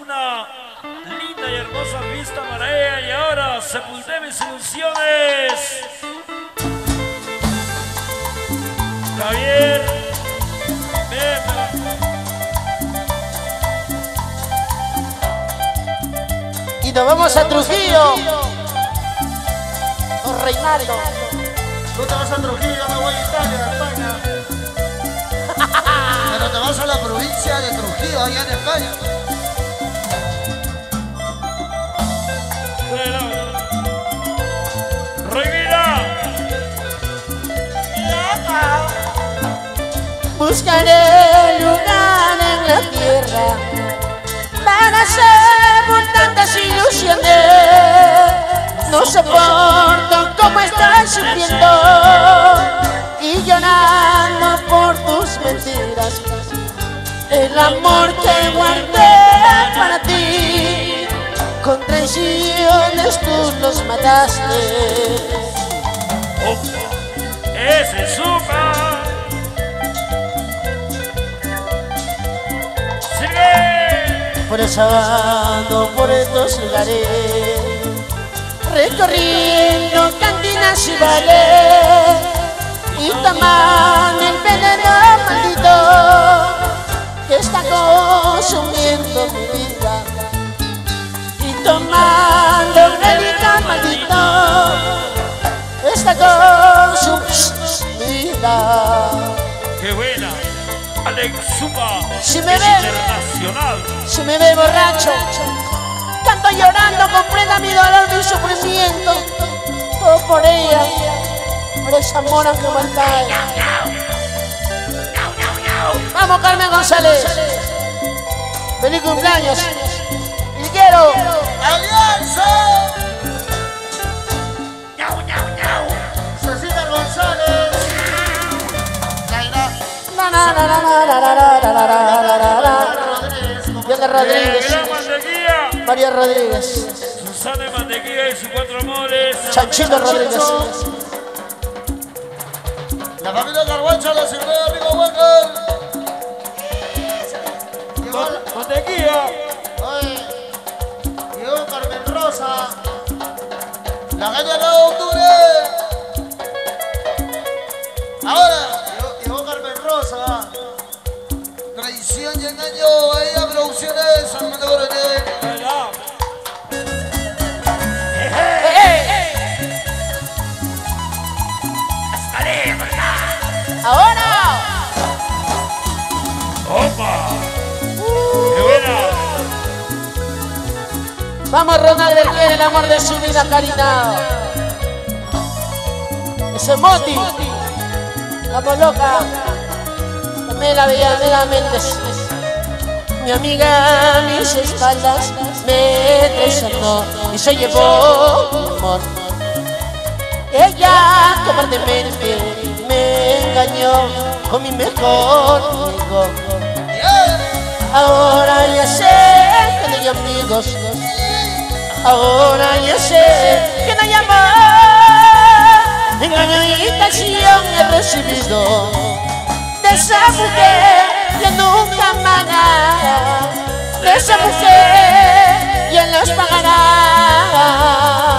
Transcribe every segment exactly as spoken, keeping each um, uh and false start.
una linda y hermosa vista para ella. Y ahora sepulté mis ilusiones. Javier, ven. Y nos vamos a Trujillo. Con Reinaldo. Tú te vas a Trujillo, me voy a Italia, a España. Pero te vas a la provincia de Trujillo, allá en España. Buscaré lugar en la tierra para ser tantas ilusiones. No soporto cómo estás sufriendo y llorando por tus mentiras. El amor que guardé para ti, con traiciones tú los mataste. ¡Opa! ¡Ese es Zucca! Por eso ando por estos lugares, recorriendo cantinas y bares, y tomando el veneno maldito que está consumiendo mi vida. Y tomando el veneno maldito que está consumiendo mi vida. ¡Qué buena! Alex Zucca, si me es ve, internacional. Si me ve borracho, canto llorando, comprenda mi dolor, mi sufrimiento. Todo por ella, por esa mora que maldad. Vamos, Carmen González. Feliz cumpleaños. Y quiero ¡Alianza! Cecita González. Na na na na na na na na na na. Diana Rodríguez, María Rodríguez, Susana de Mantequilla y sus cuatro amores, Chanchito Rodríguez, la familia Carguacha, la seguridad de amigo Walker. Mantequilla. Oye, llegó Carmen Rosa, la calle de octubre. Ahora llegó, llegó Carmen Rosa. Traición y engaño, ella producciones, Armando Coronel. ahora. ¡Opa! ¡Qué buena! Vamos, Ronaldo, él quiere el amor de su vida, Karina. Ese Moti. Vamos, loca. Pamela Villamela Méndez. Mi amiga a mis espaldas me traicionó y se llevó mi amor. Ella cobardemente me engañó con mi mejor amigo. Ahora ya sé que no hay amigos. Ahora ya sé que no hay amor. Engaño y traición he recibido de esa mujer que nunca amará. De esa mujer ya los pagará.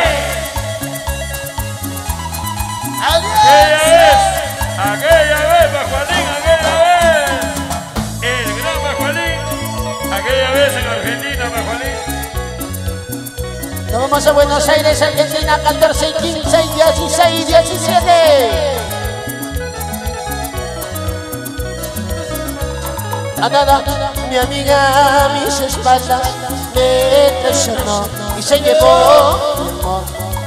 Aquella vez, aquella vez, Pajualín, aquella vez. El gran Pajualín, aquella vez en Argentina, Pajualín. Nos vamos a Buenos Aires, Argentina, catorce, quince, dieciséis, diecisiete. A nada, mi amiga a mis espaldas me traicionó y se llevó mi amor.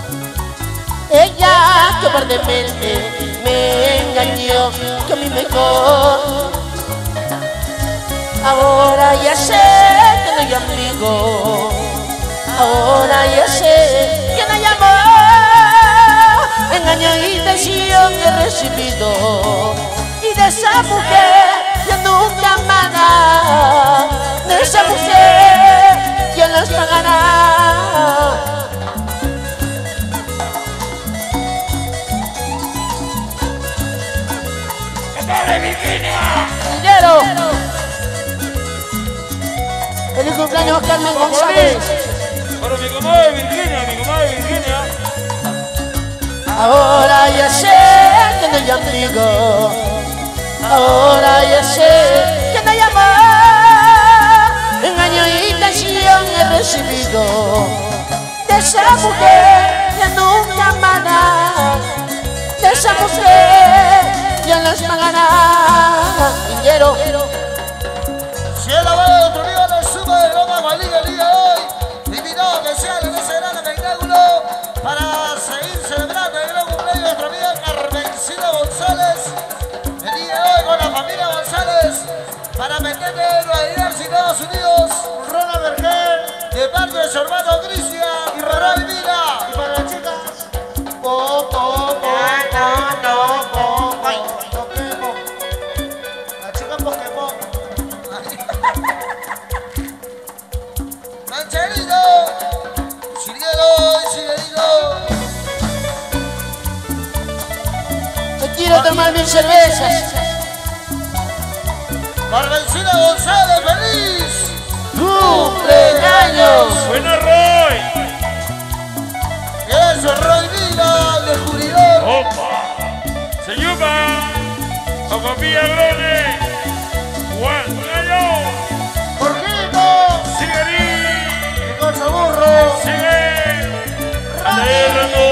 Ella cobardemente me engañó con mi mejor. Ahora ya sé que no hay amigo. Ahora ya sé que no hay amor. Engaño y traición he recibido y de esa mujer yo nunca amará. De esa mujer ¿quién los pagará? Dinero. Feliz cumpleaños Carmen González. Para mi comadre Virginia, mi comadre Virginia. Ahora ya sé que no hay amigo. Ahora ya sé que no hay amor. Engaño y traición he recibido de esa mujer que nunca amará. De esa mujer ya no es mañana. Dinero. Si el abogado otro día la suma de Roma Gualiga el día de hoy, invitado que sea en ese gran espectáculo para seguir celebrando el gran cumpleaños de nuestra amiga Carmencita González. El día de hoy con la familia González para meterle a Nueva Jersey, Estados Unidos, Rona Berger, de parte de su hermano Cristian y Ronald Vila. Y para las chicas, po, po, po, no, no, po, ay, Pokémon. La chica Pokémon. Mancherito, Sirguero y Sirguerito. Te quiero tomar mil cervezas. Carmencita González, feliz ¡Cumpleaños! Buena Roy. Eso, Roy Vila, de Juridor. Opa. Señupa. Ocopía Grone. Juan Gallo. Jorgito, Sigarí. Cosa Burro. Sigue. Anda ahí, Rando.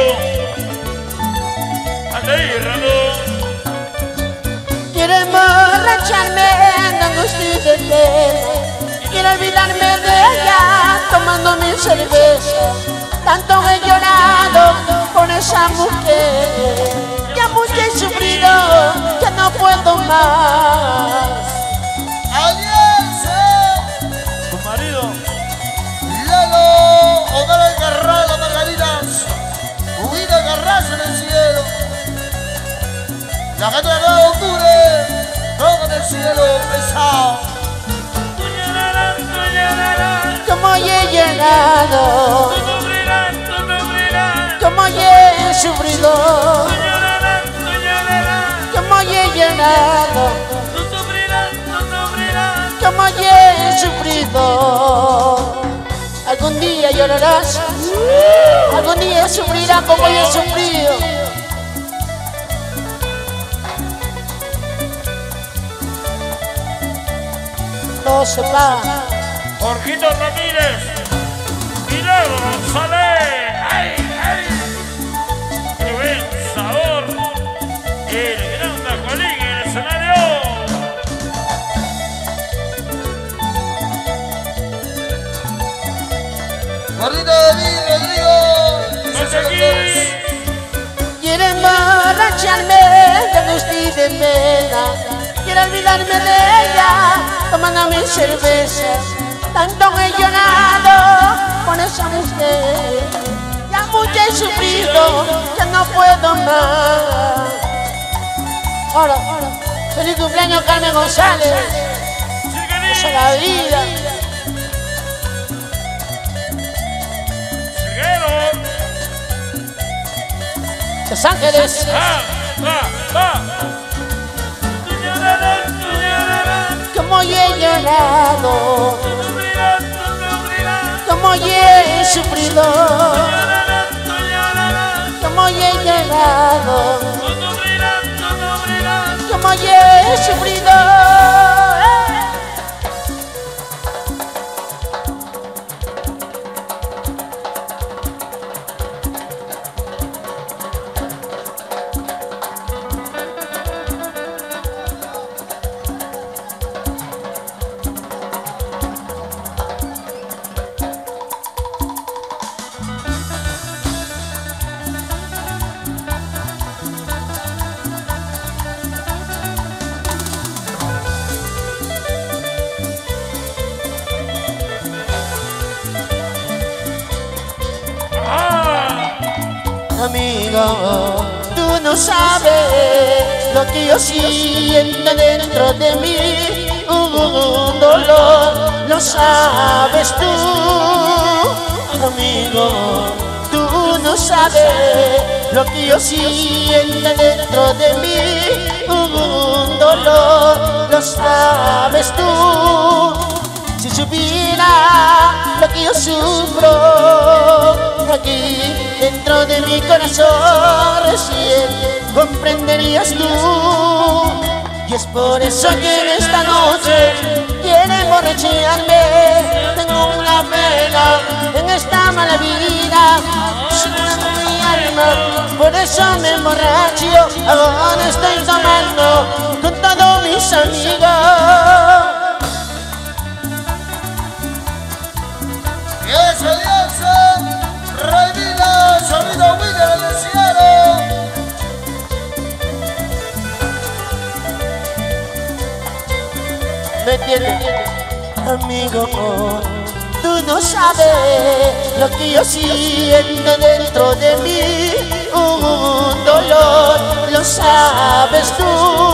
Anda ahí, Rando. Quiero emborracharme de angustia y de pena. Quiero olvidarme de ella tomando mi cerveza. Tanto he llorado por esa mujer. Ya mucho he sufrido, ya no puedo más. Alianza. Tu marido. Lalo, Omar Alcarral, las margaritas. Huguito Carrazo en el cielo. La gente de nueve de octubre, todo en el cielo pesado. Tuñararán, tuñararán. Como he llenado, Tu sufrirán, tu sufrirán. como he sufrido, Tuñararán, tuñararán. como he llenado, Tu sufrirán, tu sufrirán. como he sufrido. Algún día llorarás, algún día sufrirás como yo he sufrido. No se va. Jorgito Ramírez. Milagro González. ¡Ay, ay! ¡Qué buen sabor! El gran Tacualín en el escenario. Gordito David Rodrigo. y sus ¡Vamos aquí! señores. Quiero emborracharme de angustia y de pena. Quiero olvidarme de ella tomando mi cerveza. Tanto he llorado por esa mujer. Ya mucho he sufrido, ya no puedo más. Ahora, ahora. Feliz cumpleaños Carmen González. Esa es la vida. Siguero. Los Ángeles. ¡Va, va, va! Tuñararán, tuñararán. Como he llorado, Tu sufrirán, tu sufrirán. como he sufrido, Tuñararán, tuñararán. como he llorado, Tu sufrirán, tu sufrirán. como he sufrido. Amigo, tú no sabes lo que yo siento dentro de mí, un dolor, lo sabes tú. Amigo, tú no sabes lo que yo siento dentro de mí, un dolor, lo sabes tú. Si supiera lo que yo sufro aquí dentro de mi corazón, recién comprenderías tú. Y es por eso que en esta noche quiere emborracharme. Tengo una pena en esta mala vida, mi alma, por eso me emborracho. Ahora estoy tomando con todos mis amigos. Y esa alianza, Revila, Sonido Winner del cielo. ¿Me entiendes? Amigo, tú no sabes lo que yo siento dentro de mí. Un dolor, lo sabes tú.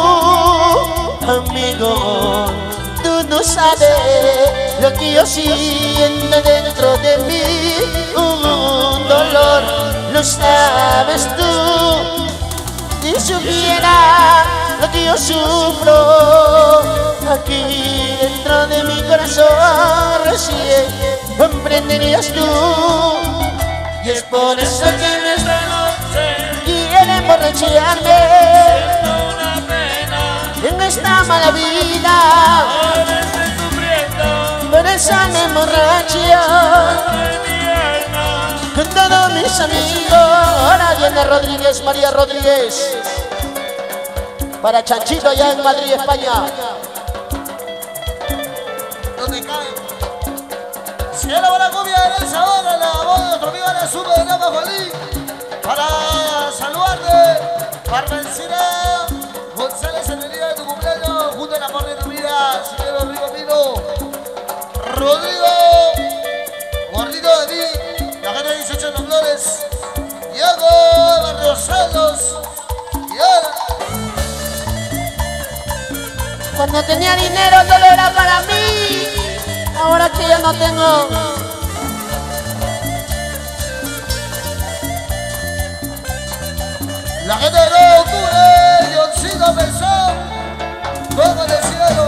Amigo, tú no sabes lo que yo siento dentro de mí. Un dolor, lo sabes tú. Si supiera lo que yo sufro aquí dentro de mi corazón, recién comprenderías tú. Y es por eso que en esta noche quiere emborracharme. En esta mala vida, ahora estoy sufriendo. por eso me emborracho con todos mis amigos. Ahora viene Rodríguez, María Rodríguez, para Chanchito allá en Madrid, España. Donde cae. Cielo para la cumbia en el sabor, la voz de nuestro amigo la sube de Napa Juanín. Para saludarte, Parmencina González en el día de tu cumpleaños, junto al amor de tu vida, señor Rodrigo Pino. Rodrigo, gordito de mí, la gente de dieciocho de los Flores. Diego, Barrio Salos. Y ahora. Cuando tenía dinero todo era para mí, ahora que ya no tengo. La gente de nueve de octubre, Johncito Pesón, fuego del cielo.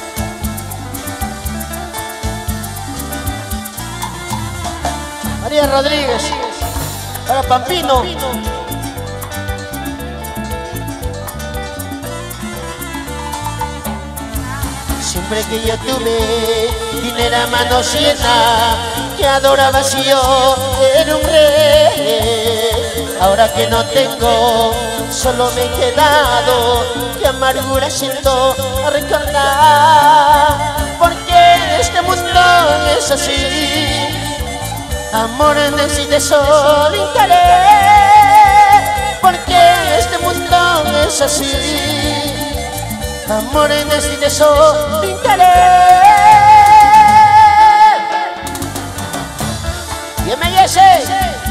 María Rodríguez, para Pampino. Siempre que yo tuve dinero a mano llena, que adoraba si yo era un rey. Ahora que no tengo, solo me he quedado, que amargura siento a recordar. Porque este mundo es así, amor necesita solo interés. Porque este mundo es así, amor necesita solo interés. ¿Quién me dice?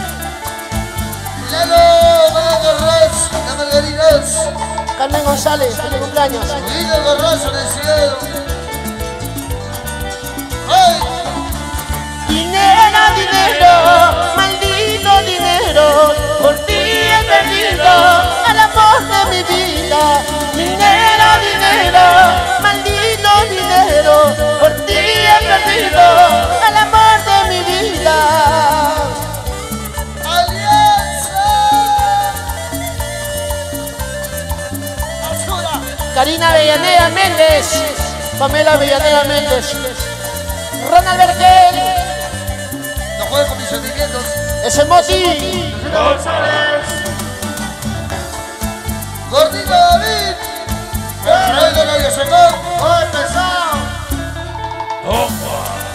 Lalo, Garras, la Margaritas. Carmen González, feliz cumpleaños. Vida el Garrazo en el cielo. ¡Ay! Dinero, dinero, maldito dinero, por ti he perdido el amor de mi vida. Dinero, dinero, maldito dinero, por ti he perdido el amor de mi vida. Alianza. Basura. Karina Avellaneda Méndez, Pamela Avellaneda Méndez, Ronald Bertel, No juegues con mis sentimientos. ese Moti, González. Gordito David. El rey de la Yesecón. ¡Muy pesado! Opa.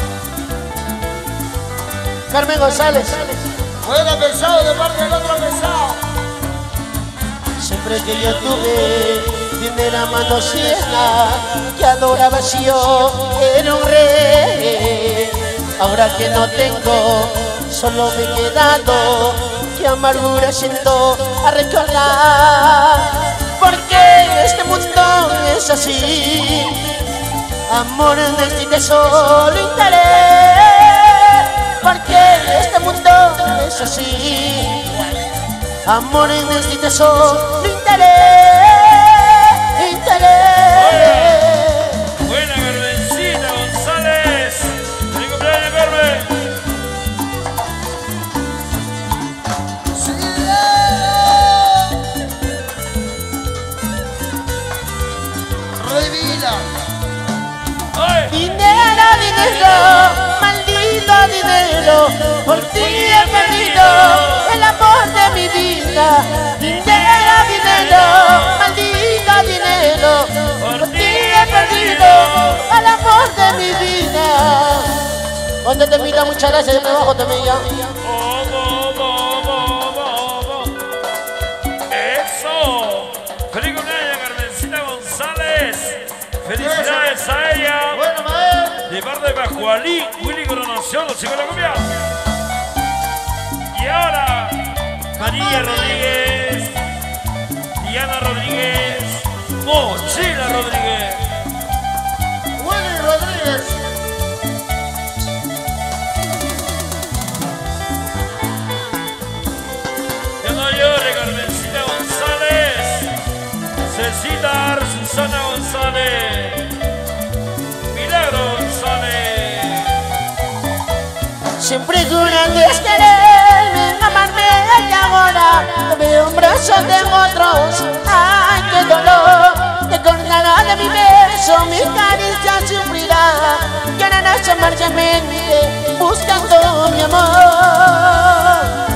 Carmen González. Buena pesado de parte del otro pesado. Siempre que yo tuve dinero a mano llena, que adoraba si yo era un rey. Ahora que no tengo, solo me he quedado, que amargura siento a recordar. Porque este mundo es así, amor necesita solo interés. Porque este mundo es así, amor necesita solo interés, interés. Buena Carmencita González. Ponte temita, muchas gracias, yo me bajo también ya. Oh, oh, oh, oh, oh, oh. Eso. Feliz cumpleaños, Carmencita González. Felicidades a ella. Bueno, maestro. De parte de Bajualí, Willy Coronación, los chicos de la cumbia. Y ahora, María Rodríguez, Diana Rodríguez, Mochila Rodríguez. Willy Rodríguez. Ya no llore, Carmencita González, Cecita Susana González, Milagro González. Siempre juraste quererme, amarme y ahora te veo en brazos de otros. Ay, qué dolor, te cortará de mi beso, mi caricia sufrirá. Y ahora nace amargamente buscando mi amor.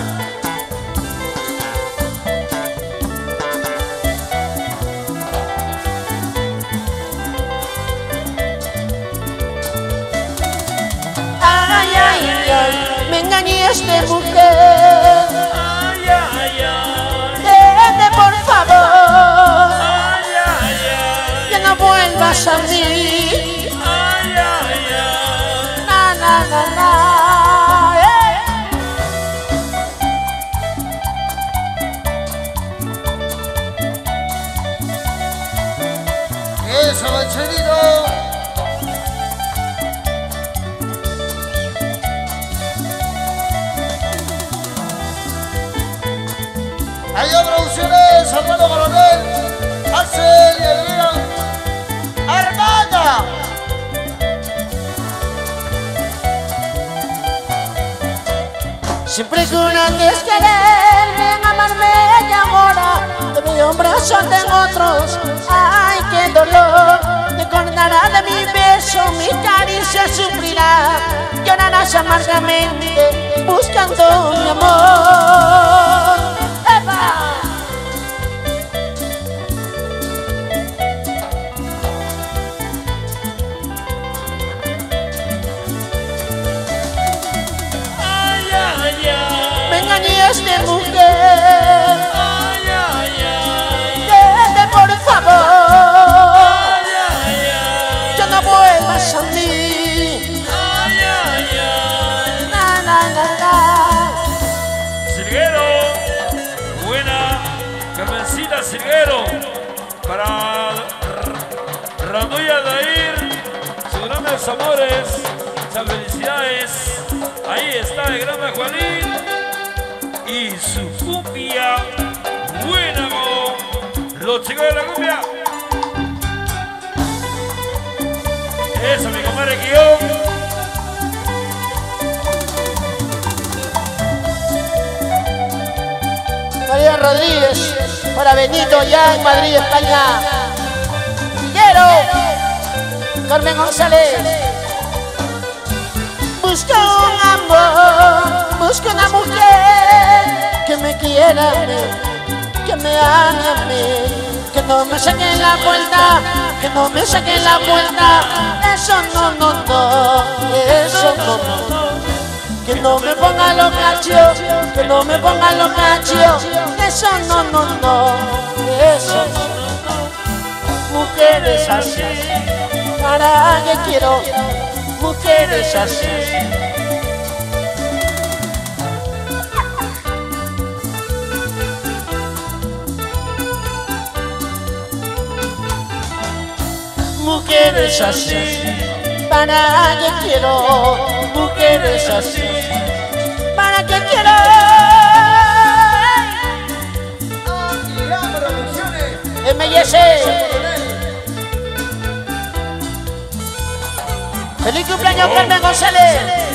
Ay, ay, ay, me engañaste, mujer. Ay, ay, ay, Vete, por favor, ay, ay, ay, que no vuelvas a mí. ay, ay, ay. Na, na, na, na, eh. Eso, Mancherito. Hay producciones, Armando Coronel, Axel y el gran Armanda. Siempre juraste quererme, amarme y ahora te veo en brazos de otros. Ay, qué dolor, te cortará de mi beso, mi caricia sufrirá. Llorarás amargamente buscando mi amor. ¡Epa! Ay, ay, ay. Me engañaste, mujer. Ay, ay, ay. Vete, por favor, Ay, ay, ay. que no vuelvas a mí. Ay, ay, ay. Na, na, na, na. Silguero, buena, Carmencita Silguero, para Randuya Dair, sus grandes amores, muchas felicidades, ahí está el gran Bajualín, y su cumbia, buena con los chicos de la cumbia. Eso, mi compadre Guión. María Rodríguez, para Benito, ya en Madrid, España. Quiero, Carmen González. Busco un amor, busco una mujer que me quiera, que me ame, que no me saque la vuelta, que no me saque la vuelta. Eso no, no, no, eso no, no, no. Que no me ponga los cachos, que no me ponga los cachos. Eso no, no, no, eso no, no. Mujeres así, para que quiero mujeres así. Mujeres así, para que quiero mujeres así. Para que quiero. Aguilar Producciones. M y S. Feliz cumpleaños, Carmen González.